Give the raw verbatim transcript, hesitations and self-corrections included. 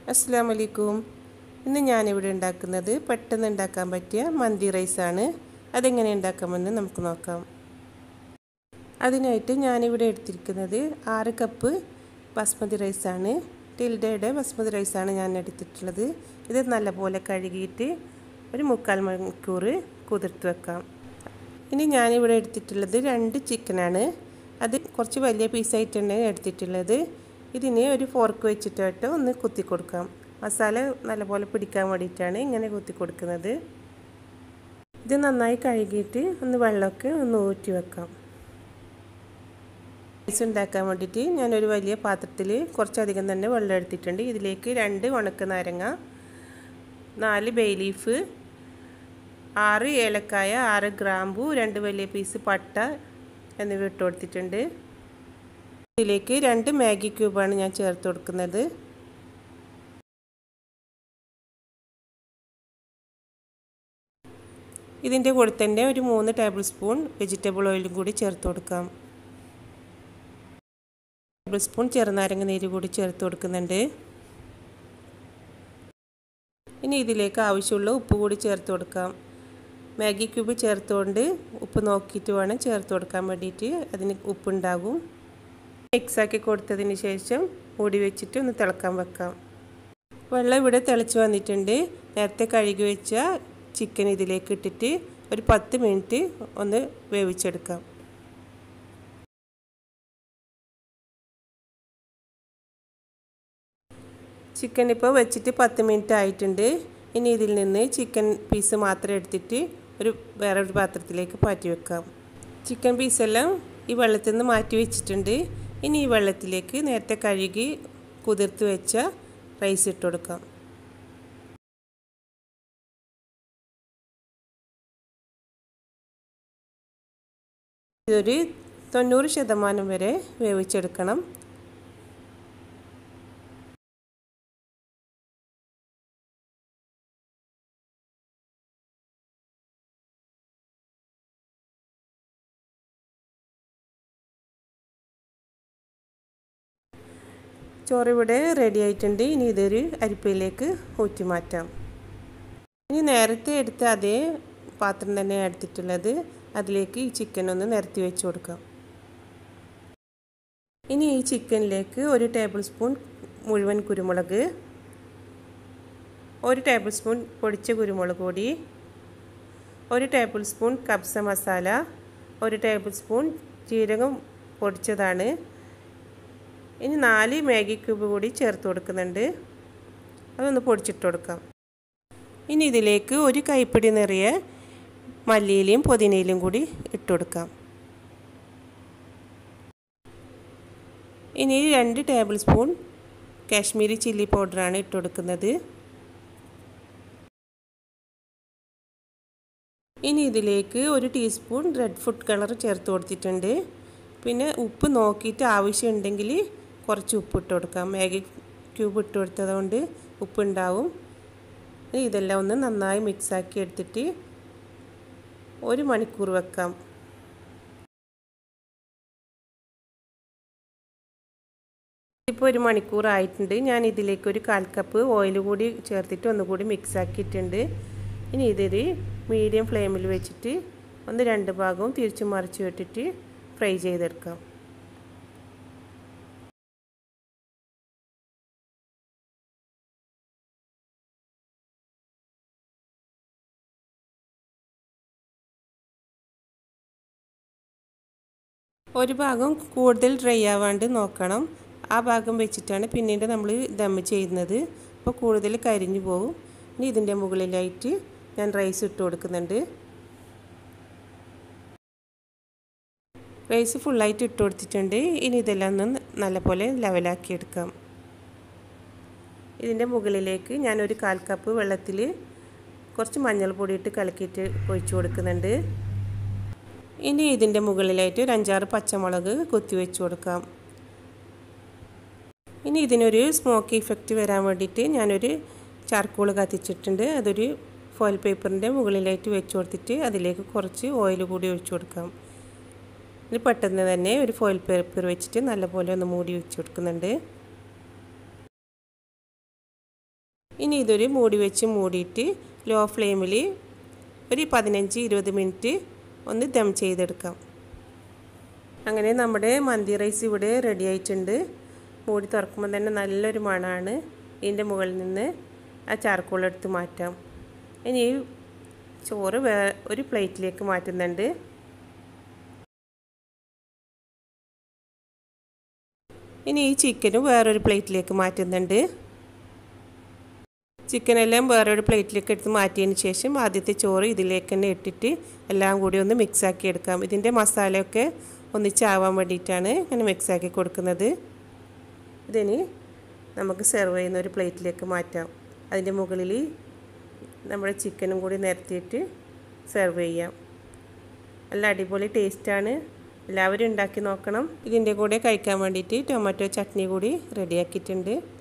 അസ്സലാമു അലൈക്കും. ഇന്ന് ഞാനിവിടെ ഉണ്ടാക്കുന്നത് പെട്ടെന്ന് ഉണ്ടാക്കാൻ പറ്റിയ മന്തി റൈസാണ്. അതെങ്ങനെ ഉണ്ടാക്കാമെന്ന് നമുക്ക് നോക്കാം. അതിനായിട്ട് ഞാനിവിടെ എടുത്തിരിക്കുന്നത് ആറ് കപ്പ് ബസ്മതി റൈസാണ്. ടിൽഡയുടെ ബസ്മതി റൈസാണ് ഞാൻ എടുത്തിട്ടുള്ളത്. ഇത് നല്ലപോലെ കഴുകിയിട്ട് ഒരു മുക്കാൽ മണിക്കൂർ കുതിർത്ത് വെക്കാം. ഇനി ഞാനിവിടെ എടുത്തിട്ടുള്ളത് രണ്ട് ചിക്കനാണ്. അത് കുറച്ച് വലിയ പീസായിട്ടാണ് എടുത്തിട്ടുള്ളത്. ഇതിനെ ഒരു ഫോർക്ക് വെച്ചിട്ടായിട്ട് ഒന്ന് കുത്തി കൊടുക്കാം. മസാല നല്ലപോലെ പിടിക്കാൻ വേണ്ടിയിട്ടാണ് ഇങ്ങനെ കുത്തി കൊടുക്കുന്നത്. ഇത് നന്നായി കഴുകിയിട്ട് ഒന്ന് വെള്ളമൊക്കെ ഒന്ന് ഊറ്റി വെക്കാം. റൈസ് ഉണ്ടാക്കാൻ വേണ്ടിയിട്ട് ഞാനൊരു വലിയ പാത്രത്തിൽ കുറച്ചധികം തന്നെ വെള്ളം എടുത്തിട്ടുണ്ട്. ഇതിലേക്ക് രണ്ട് ഉണക്ക നാരങ്ങ, നാല് ബേ ലീഫ്, ആറ് ഏലക്കായ, ആറ് ഗ്രാമ്പു, രണ്ട് വലിയ പീസ് പട്ട എന്നിവ ഇട്ട് കൊടുത്തിട്ടുണ്ട്. ഇതിലേക്ക് രണ്ട് മാഗി ക്യൂബാണ് ഞാൻ ചേർത്ത് കൊടുക്കുന്നത്. ഇതിൻ്റെ കൂടെ തന്നെ ഒരു മൂന്ന് ടേബിൾ സ്പൂൺ വെജിറ്റബിൾ ഓയിലും കൂടി ചേർത്ത് കൊടുക്കാം. ടേബിൾ സ്പൂൺ ചെറുനാരങ്ങ നീര് കൂടി ചേർത്ത് കൊടുക്കുന്നുണ്ട്. ഇനി ഇതിലേക്ക് ആവശ്യമുള്ള ഉപ്പ് കൂടി ചേർത്ത് കൊടുക്കാം. മാഗി ക്യൂബ് ചേർത്തുകൊണ്ട് ഉപ്പ് നോക്കിയിട്ട് വേണം ചേർത്ത് കൊടുക്കാൻ വേണ്ടിയിട്ട്, അതിന് ഉപ്പുണ്ടാകും. മിക്സാക്കി കൊടുത്തതിന് ശേഷം മൂടി വെച്ചിട്ട് ഒന്ന് തിളക്കാൻ വെക്കാം. വെള്ളം ഇവിടെ തിളച്ച് വന്നിട്ടുണ്ട്. നേരത്തെ കഴുകി വെച്ച ചിക്കൻ ഇതിലേക്ക് ഇട്ടിട്ട് ഒരു പത്ത് മിനിറ്റ് ഒന്ന് വേവിച്ചെടുക്കാം. ചിക്കൻ ഇപ്പോൾ വെച്ചിട്ട് പത്ത് മിനിറ്റ് ആയിട്ടുണ്ട്. ഇനി ഇതിൽ നിന്ന് ചിക്കൻ പീസ് മാത്രം എടുത്തിട്ട് ഒരു വേറൊരു പാത്രത്തിലേക്ക് മാറ്റി വെക്കാം. ചിക്കൻ പീസെല്ലാം ഈ വെള്ളത്തിൽ നിന്ന് മാറ്റി വെച്ചിട്ടുണ്ട്. ഇനി ഈ വെള്ളത്തിലേക്ക് നേരത്തെ കഴുകി കുതിർത്ത് വെച്ച റൈസ് ഇട്ട് കൊടുക്കാം. ഇതൊരു തൊണ്ണൂറ് ശതമാനം വരെ വേവിച്ചെടുക്കണം. ചോറ് ഇവിടെ റെഡി ആയിട്ടുണ്ട്. ഇനി ഇതൊരു അരിപ്പയിലേക്ക് ഊറ്റി മാറ്റാം. ഇനി നേരത്തെ എടുത്ത അതേ പാത്രം തന്നെ എടുത്തിട്ടുള്ളത്. അതിലേക്ക് ഈ ചിക്കൻ ഒന്ന് നിരത്തി വെച്ച് കൊടുക്കാം. ഇനി ഈ ചിക്കനിലേക്ക് ഒരു ടേബിൾ സ്പൂൺ മുഴുവൻ കുരുമുളക്, ഒരു ടേബിൾ സ്പൂൺ പൊടിച്ച കുരുമുളക് പൊടി, ഒരു ടേബിൾ സ്പൂൺ കബ്സ മസാല, ഒരു ടേബിൾ സ്പൂൺ ജീരകം പൊടിച്ചതാണ്. ഇനി നാല് മാഗി ക്യൂബ് കൂടി ചേർത്ത് കൊടുക്കുന്നുണ്ട്. അതൊന്ന് പൊടിച്ചിട്ട് കൊടുക്കാം. ഇനി ഇതിലേക്ക് ഒരു കൈപ്പിടി നിറയെ മല്ലിയിലയും പുതിനയിലും കൂടി ഇട്ട് കൊടുക്കാം. ഇനി രണ്ട് ടേബിൾ സ്പൂൺ കാശ്മീരി ചില്ലി പൗഡറാണ് ഇട്ട് കൊടുക്കുന്നത്. ഇനി ഇതിലേക്ക് ഒരു ടീസ്പൂൺ റെഡ് ഫുഡ് കളർ ചേർത്ത് കൊടുത്തിട്ടുണ്ട്. പിന്നെ ഉപ്പ് നോക്കിയിട്ട് ആവശ്യമുണ്ടെങ്കിൽ കുറച്ച് ഉപ്പ് ഇട്ട് കൊടുക്കാം. മാഗി ക്യൂബ് ഇട്ട് കൊടുത്തത് കൊണ്ട് ഉപ്പുണ്ടാവും. ഇതെല്ലാം ഒന്ന് നന്നായി മിക്സാക്കി എടുത്തിട്ട് ഒരു മണിക്കൂർ വെക്കാം. ഇപ്പോൾ ഒരു മണിക്കൂർ ആയിട്ടുണ്ട്. ഞാൻ ഇതിലേക്ക് ഒരു കാൽ കപ്പ് ഓയിൽ കൂടി ചേർത്തിട്ട് ഒന്നുകൂടി മിക്സ് ആക്കിയിട്ടുണ്ട്. ഇനി ഇതൊരു മീഡിയം ഫ്ലെയിമിൽ വെച്ചിട്ട് ഒന്ന് രണ്ട് ഭാഗവും തിരിച്ചു മറിച്ച് വിട്ടിട്ട് ഫ്രൈ ചെയ്തെടുക്കാം. ഒരു ഭാഗം കൂടുതൽ ഡ്രൈ ആവാണ്ട് നോക്കണം. ആ ഭാഗം വെച്ചിട്ടാണ് പിന്നീട് നമ്മൾ ദം ചെയ്യുന്നത്. അപ്പോൾ കൂടുതൽ കരിഞ്ഞു പോകും. ഇനി ഇതിൻ്റെ മുകളിലായിട്ട് ഞാൻ റൈസ് ഇട്ട് കൊടുക്കുന്നുണ്ട്. റൈസ് ഫുള്ളായിട്ട് ഇട്ട് കൊടുത്തിട്ടുണ്ട്. ഇനി ഇതെല്ലാം ഒന്ന് നല്ലപോലെ ലെവലാക്കി എടുക്കാം. ഇതിൻ്റെ മുകളിലേക്ക് ഞാനൊരു കാൽ കപ്പ് വെള്ളത്തിൽ കുറച്ച് മഞ്ഞൾപ്പൊടി ഇട്ട് കലക്കിയിട്ട് ഒഴിച്ചു കൊടുക്കുന്നുണ്ട്. ഇനി ഇതിൻ്റെ മുകളിലായിട്ട് ഒരു അഞ്ചാറ് പച്ചമുളക് കുത്തി വെച്ച് കൊടുക്കാം. ഇനി ഇതിനൊരു സ്മോക്കി ഇഫക്റ്റ് വരാൻ വേണ്ടിയിട്ട് ഞാനൊരു ചാർക്കോൾ കത്തിച്ചിട്ടുണ്ട്. അതൊരു ഫോയിൽ പേപ്പറിൻ്റെ മുകളിലായിട്ട് വെച്ച് കൊടുത്തിട്ട് അതിലേക്ക് കുറച്ച് ഓയിൽ കൂടി ഒഴിച്ചു കൊടുക്കാം. ഇത് പെട്ടെന്ന് തന്നെ ഒരു ഫോയിൽ പേപ്പർ വെച്ചിട്ട് നല്ലപോലെ ഒന്ന് മൂടി വെച്ച് കൊടുക്കുന്നുണ്ട്. ഇനി ഇതൊരു മൂടി വെച്ച് മൂടിയിട്ട് ലോ ഫ്ലെയിമിൽ ഒരു പതിനഞ്ച് ഇരുപത് മിനിറ്റ് ഒന്ന് ദം ചെയ്തെടുക്കാം. അങ്ങനെ നമ്മുടെ മന്തി റൈസ് ഇവിടെ റെഡി ആയിട്ടുണ്ട്. മൂടി തുറക്കുമ്പോൾ തന്നെ നല്ലൊരു മണമാണ്. ഇതിൻ്റെ മുകളിൽ നിന്ന് ആ ചാർക്കോൾ എടുത്ത് മാറ്റാം. ഇനി ചോറ് വേ ഒരു പ്ലേറ്റിലേക്ക് മാറ്റുന്നുണ്ട്. ഇനി ഈ ചിക്കനും വേറൊരു പ്ലേറ്റിലേക്ക് മാറ്റുന്നുണ്ട്. ചിക്കനെല്ലാം വേറൊരു പ്ലേറ്റിലേക്ക് എടുത്ത് മാറ്റിയതിന് ശേഷം ആദ്യത്തെ ചോറ് ഇതിലേക്ക് തന്നെ ഇട്ടിട്ട് എല്ലാം കൂടി ഒന്ന് മിക്സാക്കി എടുക്കാം. ഇതിൻ്റെ മസാലയൊക്കെ ഒന്നിച്ചാവാൻ വേണ്ടിയിട്ടാണ് ഇങ്ങനെ മിക്സാക്കി കൊടുക്കുന്നത്. ഇതിനി നമുക്ക് സെർവ് ചെയ്യുന്ന ഒരു പ്ലേറ്റിലേക്ക് മാറ്റാം. അതിൻ്റെ മുകളിൽ നമ്മുടെ ചിക്കനും കൂടി നിരത്തിയിട്ട് സെർവ് ചെയ്യാം. നല്ല അടിപൊളി ടേസ്റ്റാണ്. എല്ലാവരും ഉണ്ടാക്കി നോക്കണം. ഇതിൻ്റെ കൂടെ കഴിക്കാൻ വേണ്ടിയിട്ട് ടൊമാറ്റോ ചട്നി കൂടി റെഡിയാക്കിയിട്ടുണ്ട്.